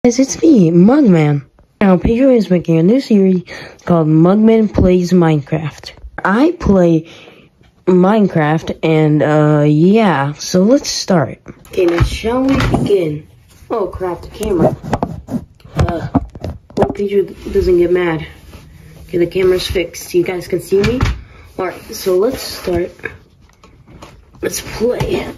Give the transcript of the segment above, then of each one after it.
Guys, it's me, Mugman. Now, Pedro is making a new series called Mugman Plays Minecraft. I play Minecraft, and, yeah, so let's start. Okay, now shall we begin? Oh, crap, the camera. Hope Pedro doesn't get mad. Okay, the camera's fixed. You guys can see me? Alright, so let's start. Let's play.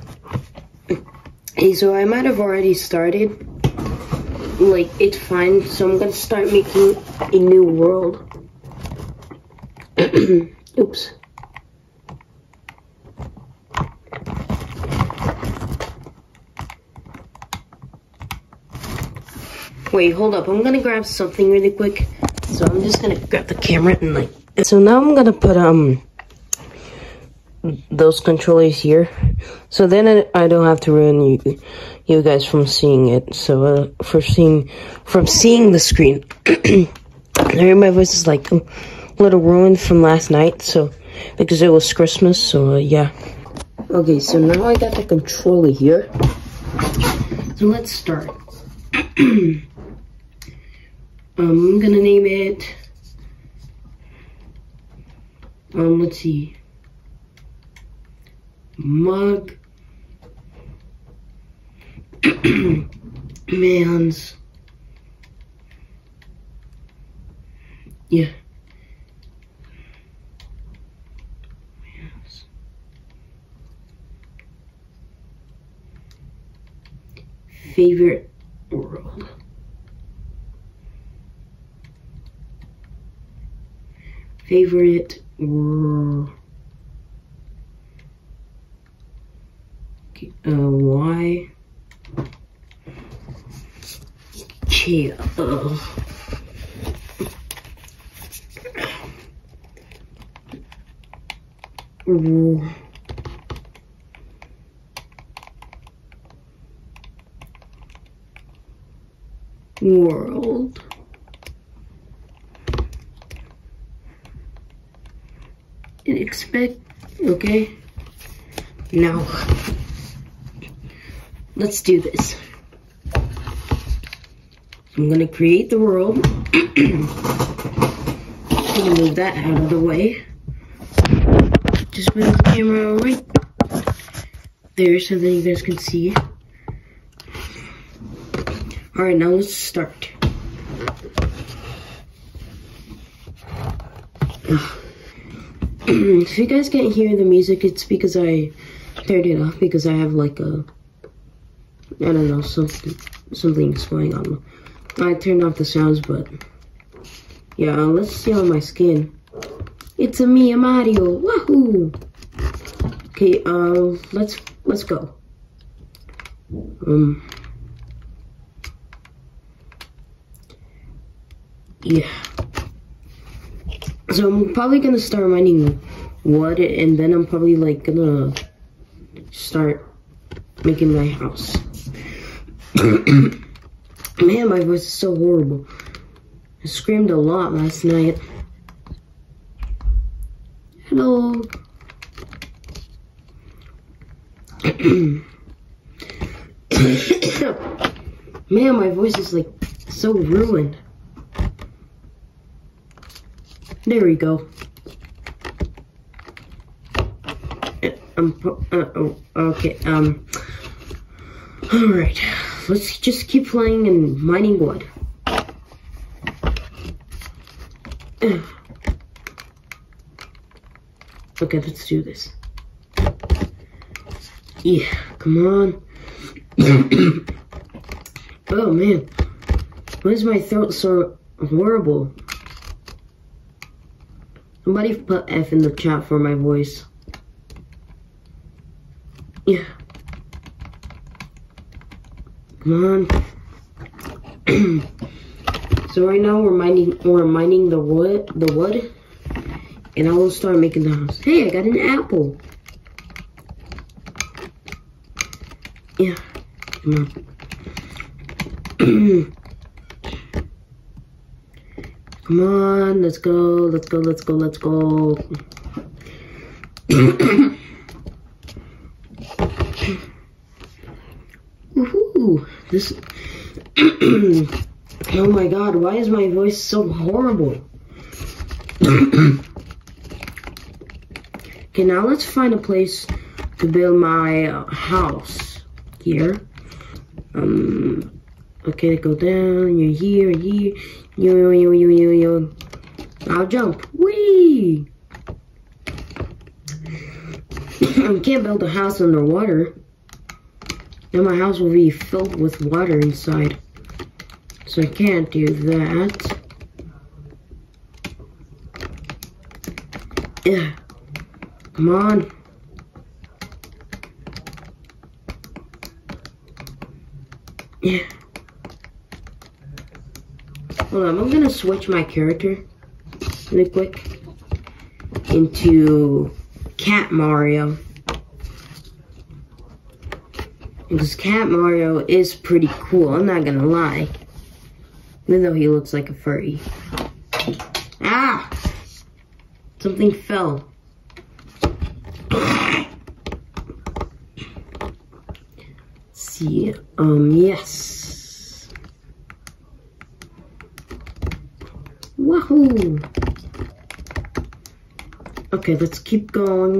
Okay, so I might have already started. Like, it's fine, so I'm gonna start making a new world. Oops. Wait, hold up, I'm gonna grab something really quick. So I'm just gonna grab the camera and like... So now I'm gonna put, those controllers here. So then I don't have to ruin you guys from seeing it. So, from seeing the screen. I hear my voice is like a little ruined from last night. So, because it was Christmas. So, yeah. Okay, so now I got the controller here. So let's start. I'm gonna name it, let's see. Man's, yeah. Man's favorite world. Favorite world. Why? Okay, world. Okay. Now, let's do this. I'm gonna create the world. I'm gonna move that out of the way. Just move the camera right there so that you guys can see. Alright, now let's start. If you guys can't hear the music, it's because I turned it off because I have like a, I don't know, something's going on. I turned off the sounds, but yeah, let's see on my skin. It's a me, a Mario. Wahoo! Okay, let's go. Yeah. So I'm probably gonna start mining wood, and then I'm probably like gonna start making my house. Man, my voice is so horrible. I screamed a lot last night. Hello. Man, my voice is like so ruined. There we go. Okay, alright. Let's just keep playing and mining wood. Okay, let's do this. Yeah, come on. Oh man, why is my throat so horrible? Somebody put F in the chat for my voice. Yeah. Come on. So right now we're mining the wood, and I will start making the house. Hey, I got an apple. Yeah. Come on. Come on, let's go, let's go, let's go, let's go. Woohoo! This Oh my god, why is my voice so horrible? Okay, now let's find a place to build my house here. Okay, go down, you're here, yo. I'll jump. Whee! I can't build a house underwater. Then my house will be filled with water inside. So I can't do that. Yeah. Come on. Yeah. Hold on, I'm gonna switch my character really quick into Cat Mario. Because Cat Mario is pretty cool, I'm not gonna lie. Even though he looks like a furry. Ah! Something fell. See, yes. Wahoo! Okay, let's keep going,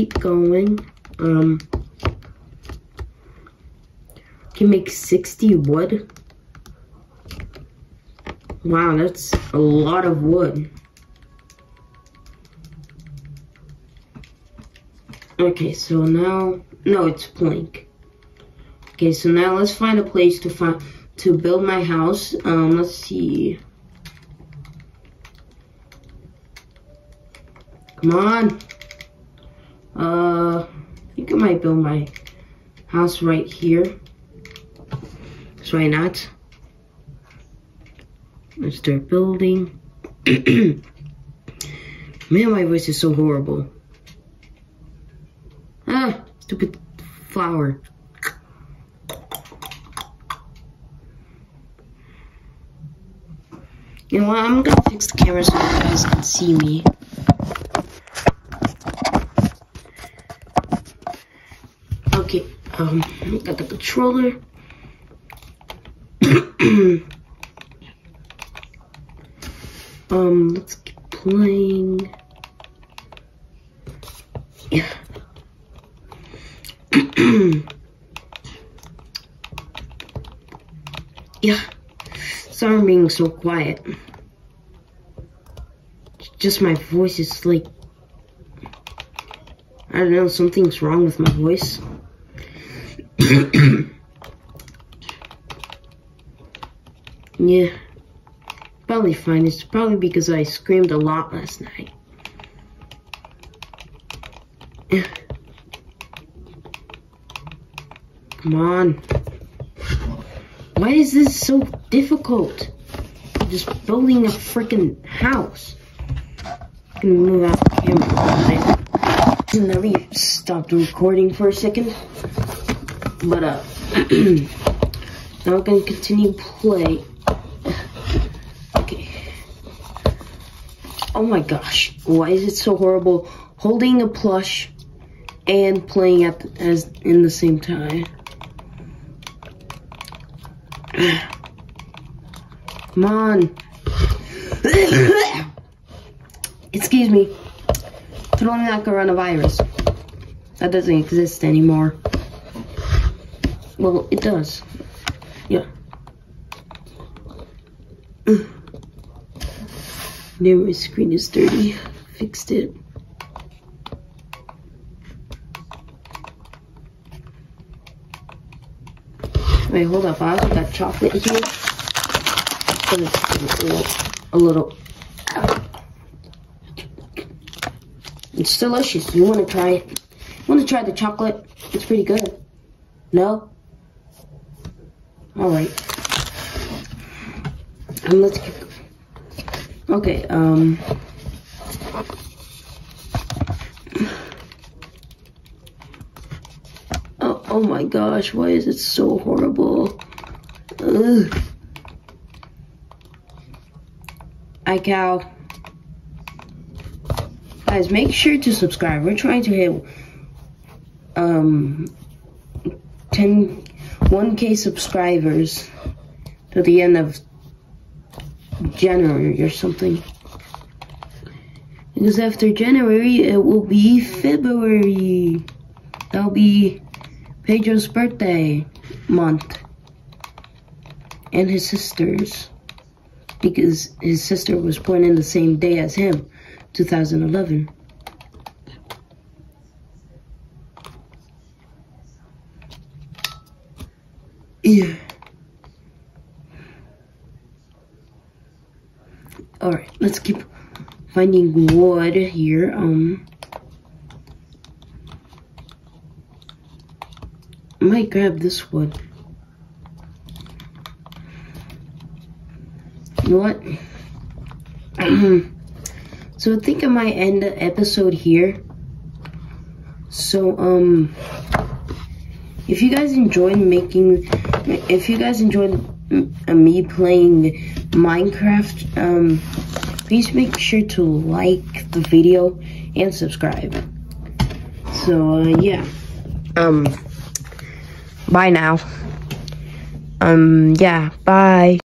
Can make 60 wood. Wow, that's a lot of wood. Okay, so now, no, it's blank. Okay, so now let's find a place to build my house. Let's see. Come on. I think I might build my house right here. So why not? Let's start building. Man, my voice is so horrible. Ah, stupid flower. You know what? I'm gonna fix the camera so you guys can see me. Okay, got the controller. Let's keep playing. Yeah. Yeah. Sorry I'm being so quiet. Just my voice is like, I don't know, something's wrong with my voice. Yeah. Probably fine. It's probably because I screamed a lot last night. Come on. Why is this so difficult? I'm just building a freaking house. I'm gonna move out the camera. Let me stop the recording for a second. But now we're gonna continue play. Okay. Oh my gosh, why is it so horrible holding a plush and playing in the same time? Come on. Excuse me. Throwing like coronavirus. That doesn't exist anymore. Well, it does. Yeah. Now my screen is dirty. Fixed it. Wait, hold up. I also got chocolate here. A little. It's delicious. You want to try it? You want to try the chocolate? It's pretty good. No? Alright. Let's keep going. Okay, Oh my gosh, why is it so horrible? Ugh. Hi, Cal. Guys, make sure to subscribe. We're trying to hit 1K subscribers to the end of January or something. Because after January, it will be February. That'll be Pedro's birthday month. And his sister's. Because his sister was born in the same day as him, 2011. Yeah. Alright, let's keep finding wood here. I might grab this wood. You know what? So I think I might end the episode here. So, if you guys enjoyed me playing Minecraft, please make sure to like the video and subscribe. So, yeah. Bye now. Yeah, bye.